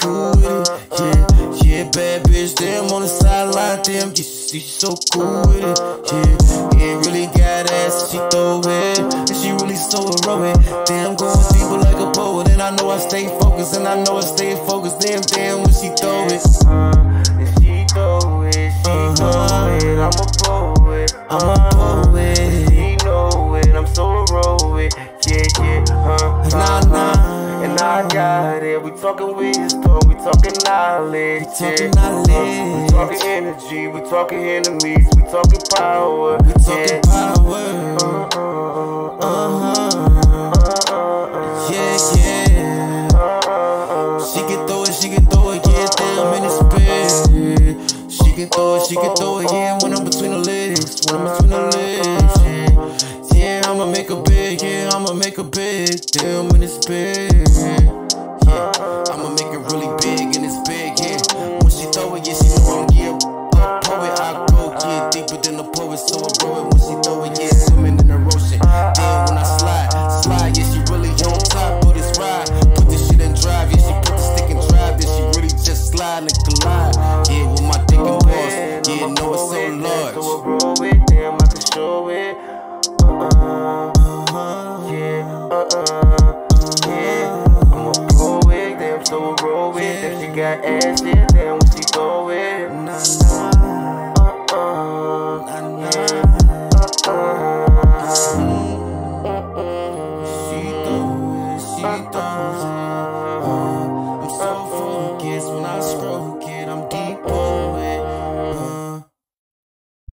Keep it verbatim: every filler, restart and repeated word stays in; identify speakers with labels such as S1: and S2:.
S1: cool with it. Yeah, yeah, bad bitch, damn on the sideline, damn, you see she so cool with it. Yeah, ain't really got ass, she throw it, and she really so heroic. Damn, going deeper like a poet, and I know I stay focused, and I know I stay focused. Damn, damn, when she throw it,
S2: uh, if she throw it, she
S1: uh-huh.
S2: throw it. I'm a poet,
S1: I'm a poet.
S2: She know it, I'm so heroic. Yeah, yeah, huh,
S1: Nah, nah.
S2: and I got it. We talking wisdom, we talking knowledge,
S1: We talking
S2: yeah.
S1: knowledge.
S2: We talking energy, we talking enemies, we talking power.
S1: We talking
S2: yeah.
S1: power.
S2: Uh, uh,
S1: Uh-huh.
S2: uh,
S1: Yeah, yeah.
S2: uh,
S1: She can throw it, she can throw it, yeah, damn in it's bed. She can throw it, she can throw it, yeah, when I'm between the legs, when I'm between the legs, yeah. Yeah, I'ma make a big, yeah, I'ma make a big, damn in it's bed. Yeah, I'ma make it really big and it's big, yeah. When she throw it, yeah, she know I'm, yeah, a poet, I go, yeah, deeper than the poet, so I grow it. When she throw it, yeah, swimming in the ocean. Then when I slide, slide, yeah, she really on top of this ride. Put this shit in drive, yeah, she put the stick in drive, then she really just slide and collide. Yeah, with my dick and balls, yeah, know it's so large.
S2: So I roll it, damn, I can show it. Uh-uh, yeah, uh-uh, yeah. I'm a poet, damn, so I roll it. If she got ass, yeah, damn, when she throw it.
S1: Nah, nah,
S2: Uh-uh,
S1: nah, nah.
S2: uh-uh.
S1: She throw it, she throw